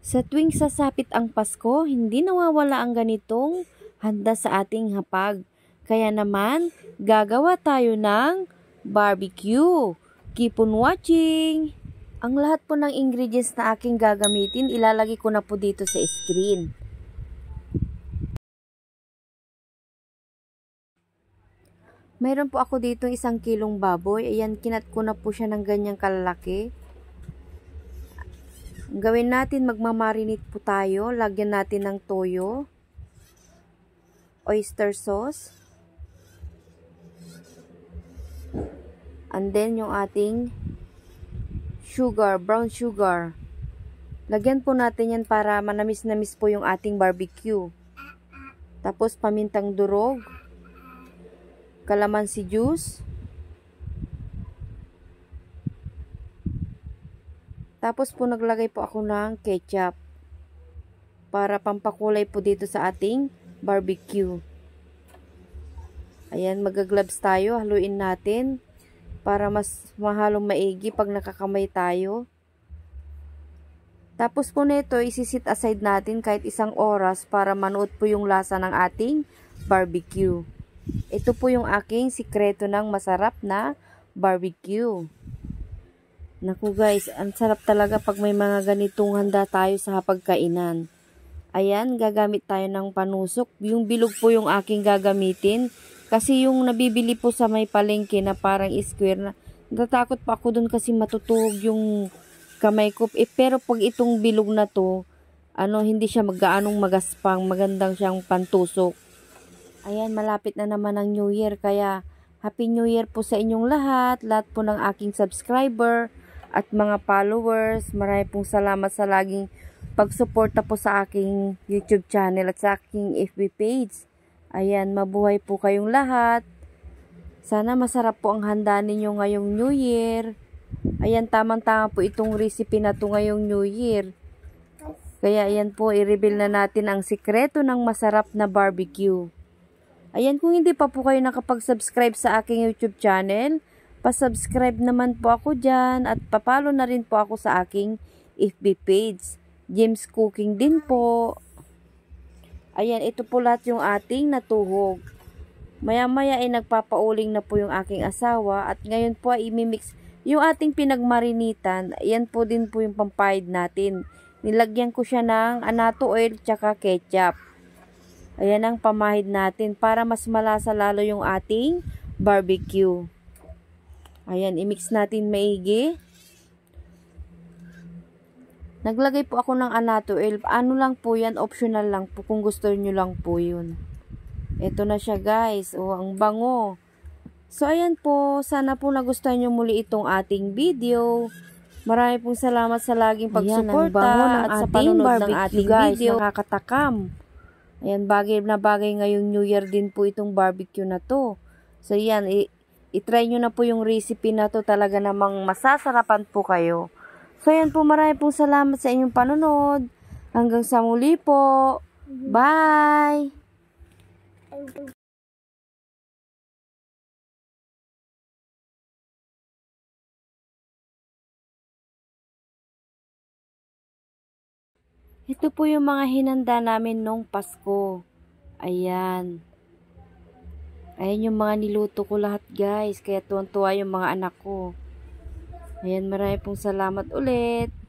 Sa tuwing sasapit ang Pasko, hindi nawawala ang ganitong handa sa ating hapag. Kaya naman, gagawa tayo ng barbecue. Keep on watching! Ang lahat po ng ingredients na aking gagamitin, ilalagay ko na po dito sa screen. Mayroon po ako dito 1 kilong baboy. Ayan, kinat ko na po siya ng ganyang kalalaki. Gawin natin, magmamarinate po tayo. Lagyan natin ng toyo, oyster sauce, and then yung ating sugar, brown sugar. Lagyan po natin yan para manamis-namis po yung ating barbecue. Tapos pamintang durog, calamansi juice, tapos po naglagay po ako ng ketchup para pampakulay po dito sa ating barbecue. Ayan, magagloves tayo, haluin natin para mas mahalong maigi pag nakakamay tayo. Tapos po nito, isisit aside natin kahit 1 oras para manuot po yung lasa ng ating barbecue. Ito po yung aking sikreto ng masarap na barbecue. Naku guys, ang sarap talaga pag may mga ganitong handa tayo sa hapagkainan. Ayan, gagamit tayo ng panusok. Yung bilog po yung aking gagamitin. Kasi yung nabibili po sa may palengke na parang square na, natatakot pa ako dun kasi matutuhog yung kamay ko. Pero pag itong bilog na to, hindi siya gaanong magaspang, magandang siyang pantusok. Ayan, malapit na naman ang New Year, kaya Happy New Year po sa inyong lahat po ng aking subscriber at mga followers. Maraming pong salamat sa laging pagsuporta po sa aking YouTube channel at sa aking FB page. Ayan, mabuhay po kayong lahat. Sana masarap po ang handa ninyo ngayong New Year. Ayan, tamang-tama po itong recipe na to ngayong New Year. Kaya ayan po, i-reveal na natin ang sikreto ng masarap na barbecue. Ayan, kung hindi pa po kayo nakapag-subscribe sa aking YouTube channel, pa-subscribe naman po ako dyan at papalo na rin po ako sa aking FB page. James Cooking din po. Ayan, ito po lahat yung ating natuhog. Maya-maya ay nagpapauling na po yung aking asawa at ngayon po ay imimix yung ating pinagmarinitan. Ayan po din po yung pampahid natin. Nilagyan ko siya ng annatto oil tsaka ketchup. Ayan ang pamahid natin para mas malasa lalo yung ating barbecue. Ayan, imix natin maigi. Naglagay po ako ng annatto oil. Ano lang po yan, optional lang po kung gusto nyo lang po yun. Ito na siya guys. Oh, ang bango. So ayan po, sana po nagustuhan nyo muli itong ating video. Marami pong salamat sa laging pagsuporta at sa panonood ng ating video. Nakakatakam. Ayan, bagay na bagay ngayong New Year din po itong barbecue na to. So ayan, itry nyo na po yung recipe na to. Talaga namang masasarapan po kayo. So ayan po, marami pong salamat sa inyong panonood. Hanggang sa muli po. Bye! Ito po yung mga hinanda namin nung Pasko. Ayan. Ayan yung mga niluto ko lahat guys. Kaya tuwan-tuwa yung mga anak ko. Ayan, marami pong salamat ulit.